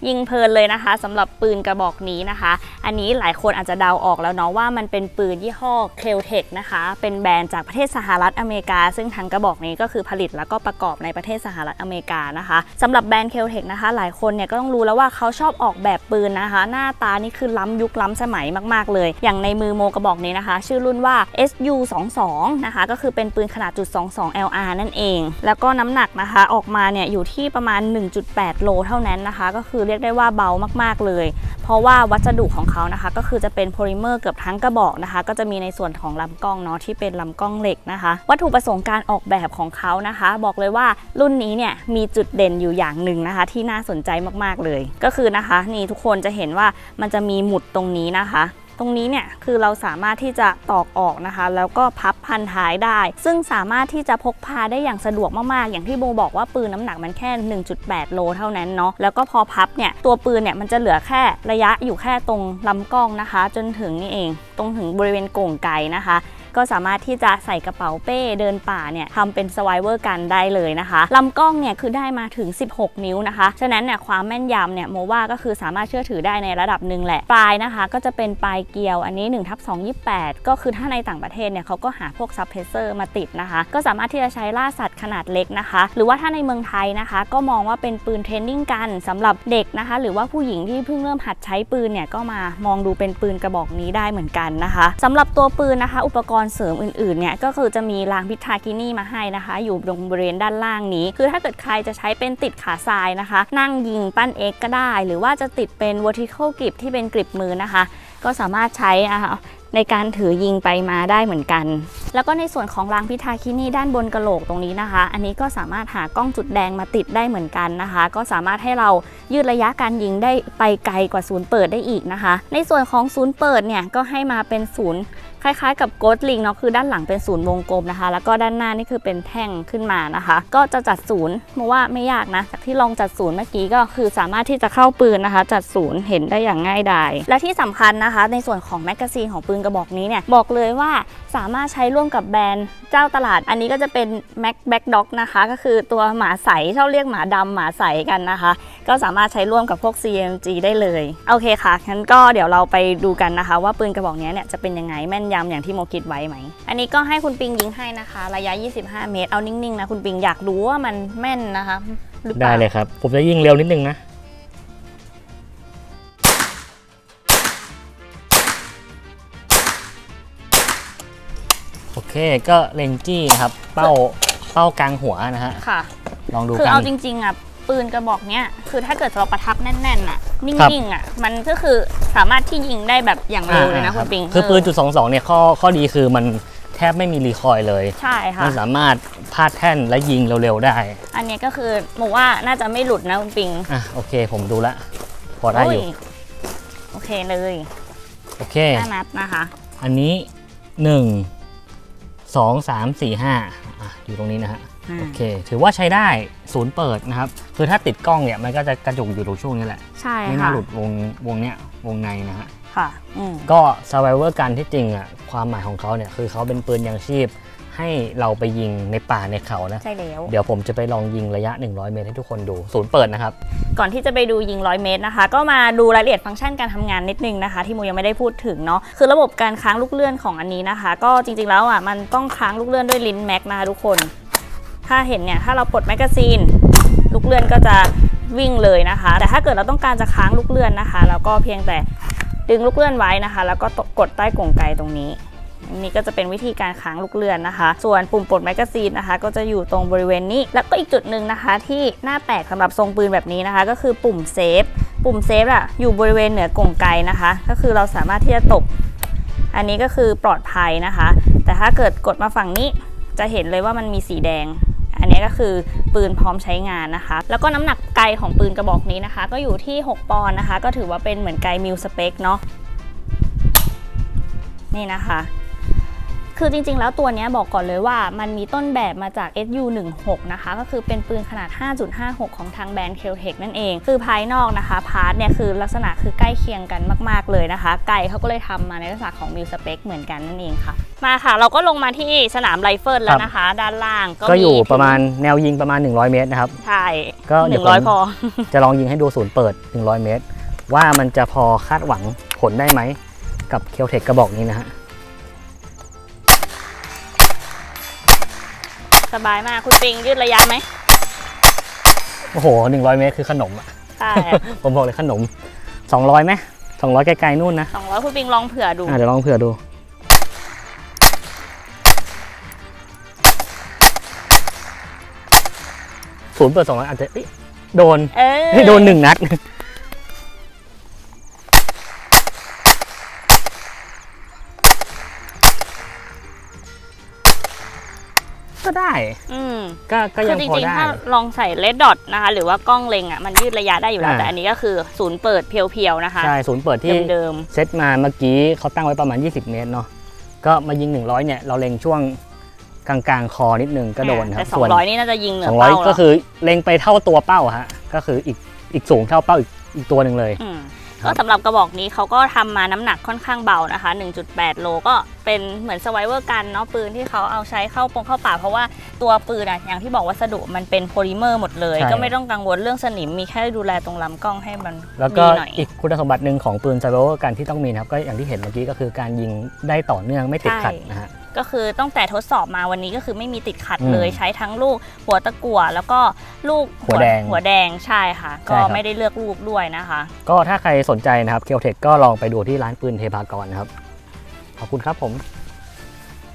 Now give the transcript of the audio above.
ยิงเพลินเลยนะคะสำหรับปืนกระบอกนี้นะคะอันนี้หลายคนอาจจะเดาออกแล้วเนาะว่ามันเป็นปืนยี่ห้อ Kel-Tec นะคะเป็นแบรนด์จากประเทศสหรัฐอเมริกาซึ่งทั้งกระบอกนี้ก็คือผลิตแล้วก็ประกอบในประเทศสหรัฐอเมริกานะคะสำหรับแบรนด์ Kel-Tec นะคะหลายคนเนี่ยก็ต้องรู้แล้วว่าเขาชอบออกแบบปืนนะคะหน้าตานี่คือล้ำยุคล้ำสมัยมากๆเลยอย่างในมือโมกระบอกนี้นะคะชื่อรุ่นว่า SU-22 นะคะก็คือเป็นปืนขนาด.22 LR นั่นเองแล้วก็น้ำหนักนะคะออกมาเนี่ยอยู่ที่ประมาณ 1.8 โลเท่านั้นนะคะก็คือเรียกได้ว่าเบามากๆเลยเพราะว่าวัสดุของเขานะคะก็คือจะเป็นโพลิเมอร์เกือบทั้งกระบอกนะคะก็จะมีในส่วนของลำกล้องเนาะที่เป็นลำกล้องเหล็กนะคะวัตถุประสงค์การออกแบบของเขานะคะบอกเลยว่ารุ่นนี้เนี่ยมีจุดเด่นอยู่อย่างหนึ่งนะคะที่น่าสนใจมากๆเลยก็คือนะคะนี่ทุกคนจะเห็นว่ามันจะมีหมุดตรงนี้นะคะตรงนี้เนี่ยคือเราสามารถที่จะตอกออกนะคะแล้วก็พับพันท้ายได้ซึ่งสามารถที่จะพกพาได้อย่างสะดวกมากๆอย่างที่โบบอกว่าปืนน้ำหนักมันแค่ 1.8 โลเท่านั้นเนาะแล้วก็พอพับเนี่ยตัวปืนเนี่ยมันจะเหลือแค่ระยะอยู่แค่ตรงลำกล้องนะคะจนถึงนี่เองตรงถึงบริเวณโก่งไกนะคะก็สามารถที่จะใส่กระเป๋าเป้เดินป่าเนี่ยทำเป็นสไวเวอร์กันได้เลยนะคะลำกล้องเนี่ยคือได้มาถึง16นิ้วนะคะฉะนั้นเนี่ยความแม่นยำเนี่ยโมว่าก็คือสามารถเชื่อถือได้ในระดับหนึ่งแหละปลายนะคะก็จะเป็นปลายเกลียวอันนี้ 1/228 ก็คือถ้าในต่างประเทศเนี่ยเขาก็หาพวกซับเพรสเซอร์มาติดนะคะก็สามารถที่จะใช้ล่าสัตว์ขนาดเล็กนะคะหรือว่าถ้าในเมืองไทยนะคะก็มองว่าเป็นปืนเทรนนิ่งกันสำหรับเด็กนะคะหรือว่าผู้หญิงที่เพิ่งเริ่มหัดใช้ปืนเนี่ยก็มามองดูเป็นปืนกระบอกนี้ได้เหมือนกันนะคะสำหรับตัวปืนนะคะอุปกรณ์เสริมอื่นๆเนี่ยก็คือจะมีรางพิทากินี่มาให้นะคะอยู่ตรงบริเวณด้านล่างนี้คือถ้าเกิดใครจะใช้เป็นติดขาทรายนะคะนั่งยิงปั้น X ก็ได้หรือว่าจะติดเป็น vertical grip ที่เป็นกริปมือนะคะก็สามารถใช้ในการถือยิงไปมาได้เหมือนกันแล้วก็ในส่วนของรางพิทาคินี่ด้านบนกะโหลกตรงนี้นะคะอันนี้ก็สามารถหากล้องจุดแดงมาติดได้เหมือนกันนะคะก็สามารถให้เรายืดระยะการยิงได้ไปไกลกว่าศูนย์เปิดได้อีกนะคะในส่วนของศูนย์เปิดเนี่ยก็ให้มาเป็นศูนย์คล้ายๆกับโกดลิงเนาะคือด้านหลังเป็นศูนย์วงกลมนะคะแล้วก็ด้านหน้านี่คือเป็นแท่งขึ้นมานะคะก็จะจัดศูนย์เพราะว่าไม่ยากนะจากที่ลองจัดศูนย์เมื่อกี้ก็คือสามารถที่จะเข้าปืนนะคะจัดศูนย์เห็นได้อย่างง่ายดายและที่สำคัญนะคะในส่วนของแมกกาซีนของปืนกระบอกนี้เนี่ยบอกเลยว่าสามารถใช้ร่วมกับแบรนด์เจ้าตลาดอันนี้ก็จะเป็นแม็กแบ็กด็อกนะคะก็คือตัวหมาใสชอบเรียกหมาดำหมาใสกันนะคะก็สามารถใช้ร่วมกับพวก CMG ได้เลยโอเคค่ะงั้นก็เดี๋ยวเราไปดูกันนะคะว่าปืนกระบอกนี้เนี่ยจะเป็นยังไงแม่นยำอย่างที่โมคิดไว้ไหมอันนี้ก็ให้คุณปิงยิงให้นะคะระยะ25 เมตรเอานิ่งๆนะคุณปิงอยากรู้ว่ามันแม่นนะคะหรือเปล่าได้เลยครับผมจะยิงเร็วนิดนึงนะโอเคก็เลนจี้นะครับเป้ากลางหัวนะฮะค่ะลองดูกันคือเอาจริงๆอ่ะปืนกระบอกเนี้ยคือถ้าเกิดเราประทับแน่นๆอ่ะนิ่งๆอ่ะมันก็คือสามารถที่ยิงได้แบบอย่างเร็วเลยนะคุณปิงคือปืน.22เนี่ยข้อดีคือมันแทบไม่มีรีคอยเลยใช่ค่ะมันสามารถพาดแท่นและยิงเร็วๆได้อันนี้ก็คือบอกว่าน่าจะไม่หลุดนะคุณปิงโอเคผมดูละพอได้อยู่โอเคเลยโอเค 5 นัดนะคะอันนี้1 2 3 4 5อยู่ตรงนี้นะฮะโอเคถือว่าใช้ได้ศูนย์เปิดนะครับคือถ้าติดกล้องเนี่ยมันก็จะกระจุกอยู่ตรงช่วงนี้แหละใช่ค่ะไม่น่าหลุดวงเนี้ยวงในนะฮะค่ะก็ survivor กันที่จริงอ่ะความหมายของเขาเนี่ยคือเขาเป็นปืนยังชีพให้เราไปยิงในป่าในเขานะใช่แล้วเดี๋ยวผมจะไปลองยิงระยะ100 เมตรให้ทุกคนดูศูนย์เปิดนะครับก่อนที่จะไปดูยิง100 เมตรนะคะก็มาดูรายละเอียดฟังก์ชันการทำงานนิดนึงนะคะที่โมยังไม่ได้พูดถึงเนาะคือระบบการค้างลูกเลื่อนของอันนี้นะคะก็จริงๆแล้วอ่ะมันต้องค้างลูกเลื่อนด้วยลิ้นแม็กนะคะทุกคนถ้าเห็นเนี่ยถ้าเราปลดแมกกาซีนลูกเลื่อนก็จะวิ่งเลยนะคะแต่ถ้าเกิดเราต้องการจะค้างลูกเลื่อนนะคะเราก็เพียงแต่ดึงลูกเลื่อนไว้นะคะแล้วก็กดใต้กรงไกตรงนี้นี่ก็จะเป็นวิธีการค้างลูกเลื่อนนะคะส่วนปุ่มปลดแมกกาซีนนะคะก็จะอยู่ตรงบริเวณนี้แล้วก็อีกจุดหนึ่งนะคะที่น่าแปลกสำหรับทรงปืนแบบนี้นะคะก็คือปุ่มเซฟอยู่บริเวณเหนือกรงไกนะคะก็คือเราสามารถที่จะตบอันนี้ก็คือปลอดภัยนะคะแต่ถ้าเกิดกดมาฝั่งนี้จะเห็นเลยว่ามันมีสีแดงอันนี้ก็คือปืนพร้อมใช้งานนะคะแล้วก็น้ำหนักไกของปืนกระบอกนี้นะคะก็อยู่ที่6 ปอนด์นะคะก็ถือว่าเป็นเหมือนไกมิลสเปคเนาะนี่นะคะคือจริงๆแล้วตัวนี้บอกก่อนเลยว่ามันมีต้นแบบมาจาก SU16 นะคะก็คือเป็นปืนขนาด 5.56 ของทางแบรนด์ Kel-Tec นั่นเองคือภายนอกนะคะพาร์ทเนี่ยคือลักษณะคือใกล้เคียงกันมากๆเลยนะคะไกเขาก็เลยทำมาในลักษณะของมิลสเปคเหมือนกันนั่นเองค่ะมาค่ะเราก็ลงมาที่สนามไรเฟิลแล้วนะคะด้านล่างก็อยู่ประมาณแนวยิงประมาณ100 เมตรนะครับใช่ก็ 100พอจะลองยิงให้ดูศูนย์เปิด100 เมตรว่ามันจะพอคาดหวังผลได้ไหมกับ Kel-Tec กระบอกนี้นะฮะสบายมากคุณปิงยืดระยะไหมโอ้โห100 เมตรคือขนมอ่ะใช่ผมบอกเลยขนม200ไหม200ไกลๆนู่นนะ 200คุณปิงลองเผื่อดูเดี๋ยวลองเผื่อดูศูนย์เปิด200อาจจะโดนโดน1 นัดก็ได้ก็ยังพอได้จริงๆถ้าลองใส่เลดดอทนะคะหรือว่ากล้องเล็งอ่ะมันยืดระยะได้อยู่แล้วแต่อันนี้ก็คือศูนย์เปิดเพียวๆนะคะใช่ศูนย์เปิดที่เดิมเซตมาเมื่อกี้เขาตั้งไว้ประมาณ20 เมตรเนาะก็มายิง100เนี่ยเราเล็งช่วงกลางๆคอนิดนึงก็โดนครับแต่200นี่น่าจะยิงเหนือเป้าก็คือเล็งไปเท่าตัวเป้าฮะก็คืออีกสูงเท่าเป้าอีกตัวหนึ่งเลยก็สำหรับกระบอกนี้เขาก็ทำมาน้ำหนักค่อนข้างเบานะคะ 1.8 โลก็เป็นเหมือนสไวเวอร์กันเนาะปืนที่เขาเอาใช้เข้าป่าเพราะว่าตัวปืนอะอย่างที่บอกวัสดุมันเป็นโพลิเมอร์หมดเลยก็ไม่ต้องกังวลเรื่องสนิมมีแค่ดูแลตรงลำกล้องให้มันแล้วก็อีกคุณสมบัติหนึ่งของปืนสไวเวอร์กันที่ต้องมีนะครับก็อย่างที่เห็นเมื่อกี้ก็คือการยิงได้ต่อเนื่องไม่ติดขัดนะฮะก็คือตั้งแต่ทดสอบมาวันนี้ก็คือไม่มีติดขัดเลยใช้ทั้งลูกหัวตะกั่วแล้วก็ลูกหัวแดงใช่ค่ะก็ไม่ได้เลือกลูกด้วยนะคะก็ถ้าใครสนใจนะครับ Kel-Tec ก็ลองไปดูที่ร้านปืนเทพากรนะครับขอบคุณครับผม